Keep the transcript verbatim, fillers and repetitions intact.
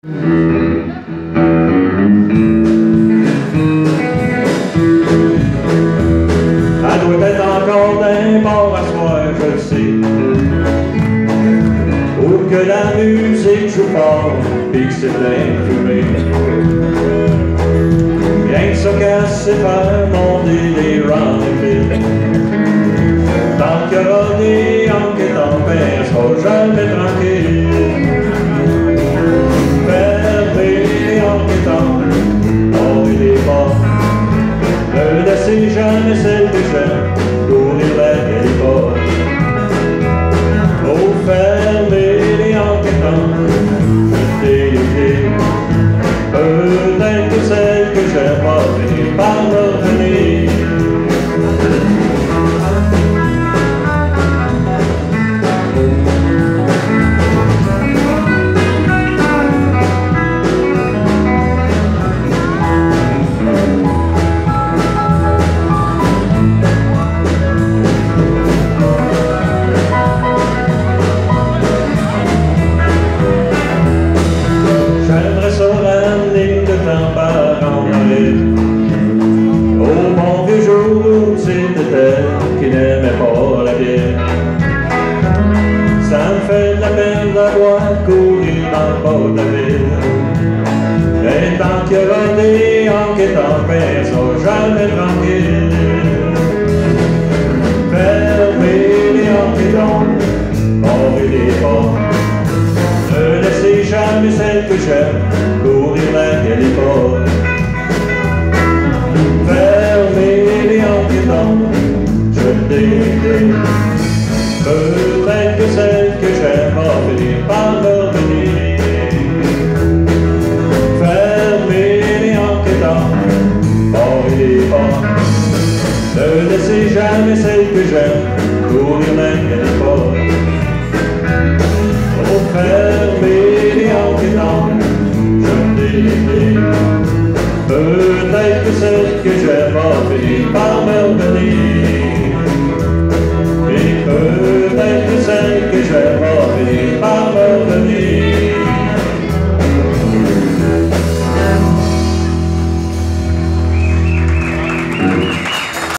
Elle doit être encore d'un bord à soir, je le sais. Ou que la musique joue fort, pis que c'est plein fumé. Rien que ça qu'elle sait faire monter les rendez-vous. Tant qu'il y aura des hanques et tant ben, elle sera jamais tranquille. Fermez les hanques et tant, ouvrez les portes. Ne laissez jamais celle que j'aime courir vers les portes. Oh, fermez les hanques et tant, jetez les clés. Peut-être que celle que j'aime va finir par me revenir. Qui n'aimait pas la bière. Ça me fait de la peine d'avoir courir dans le bas de la ville. Mais tant qu'il y aura des hanques et tant ben, elles sont jamais tranquilles. Fermez les hanques et tant, ouvrez les portes. Ne laissez jamais celle que j'aime courir vers les portes. Fermez les hanques et tant, peut-être que celle que j'aime va finir par me revenir. Fermez les hanques et tant, ouvrez les portes. Ne laissez jamais celle que j'aime courir vers les portes. Oh, fermez les hanques et tant, jetez les clés.